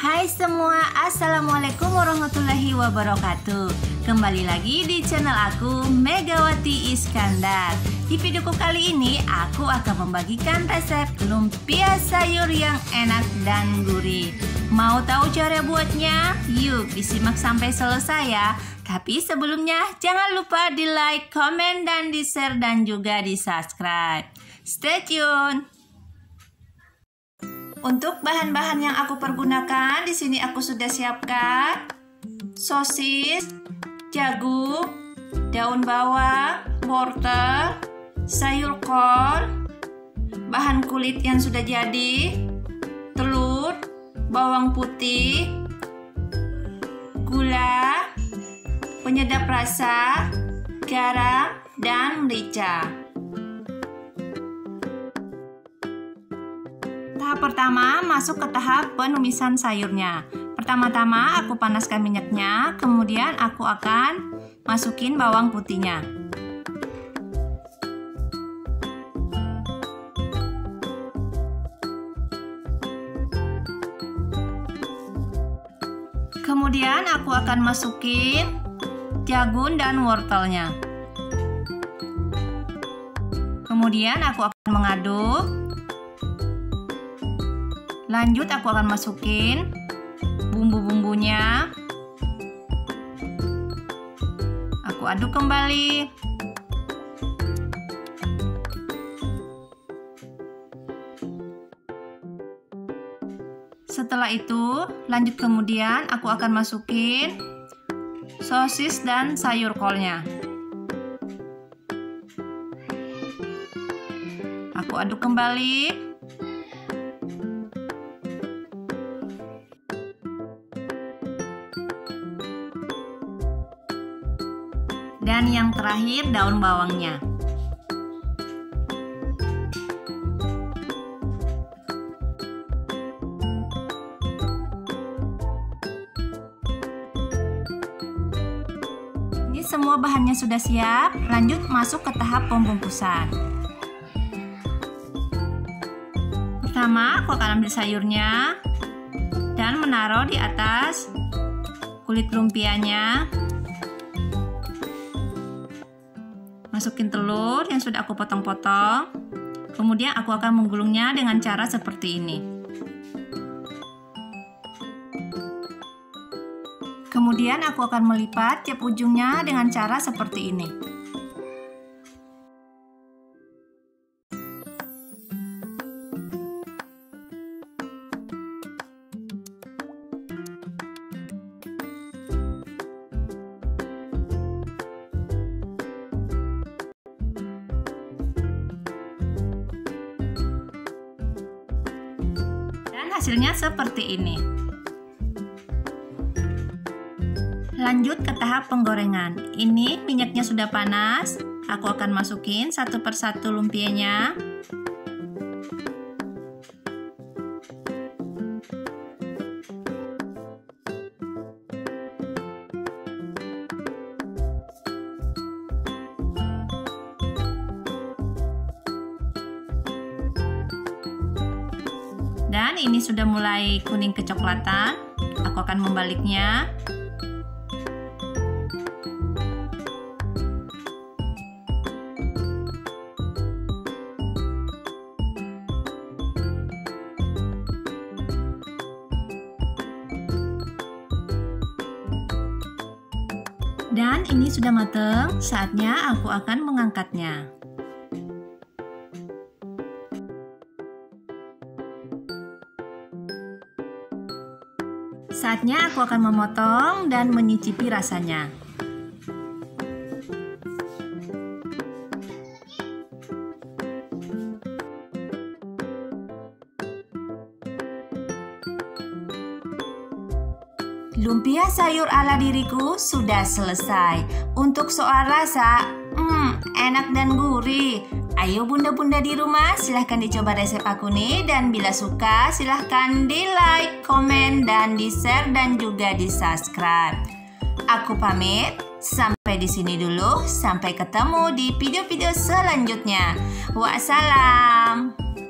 Hai semua, Assalamualaikum warahmatullahi wabarakatuh. Kembali lagi di channel aku, Megawati Iskandar. Di videoku kali ini, aku akan membagikan resep lumpia sayur yang enak dan gurih. Mau tahu cara buatnya? Yuk disimak sampai selesai ya. Tapi sebelumnya, jangan lupa di like, komen, dan di share, dan juga di subscribe. Stay tune. Untuk bahan-bahan yang aku pergunakan, di sini aku sudah siapkan sosis, jagung, daun bawang, wortel, sayur kol, bahan kulit yang sudah jadi, telur, bawang putih, gula, penyedap rasa, garam, dan merica. Tahap pertama, masuk ke tahap penumisan sayurnya. Pertama-tama aku panaskan minyaknya, kemudian aku akan masukin bawang putihnya. Kemudian aku akan masukin jagung dan wortelnya. Kemudian aku akan mengaduk. Lanjut aku akan masukin bumbu-bumbunya. Aku aduk kembali. Setelah itu, lanjut kemudian aku akan masukin sosis dan sayur kolnya. Aku aduk kembali. Dan yang terakhir, daun bawangnya. Ini semua bahannya sudah siap. Lanjut masuk ke tahap pembungkusan. Pertama, aku akan ambil sayurnya dan menaruh di atas kulit lumpianya. Masukin telur yang sudah aku potong-potong. Kemudian aku akan menggulungnya dengan cara seperti ini. Kemudian aku akan melipat tiap ujungnya dengan cara seperti ini. Hasilnya seperti ini. Lanjut ke tahap penggorengan. Ini minyaknya sudah panas. Aku akan masukin satu persatu lumpianya. Dan ini sudah mulai kuning kecoklatan. Aku akan membaliknya. Dan ini sudah matang. Saatnya aku akan mengangkatnya. Saatnya aku akan memotong dan menyicipi rasanya. Lumpia sayur ala diriku sudah selesai. Untuk soal rasa, enak dan gurih. Ayo bunda-bunda di rumah, silahkan dicoba resep aku nih. Dan bila suka, silahkan di like, komen, dan di share, dan juga di subscribe. Aku pamit, sampai di sini dulu. Sampai ketemu di video-video selanjutnya. Wassalam.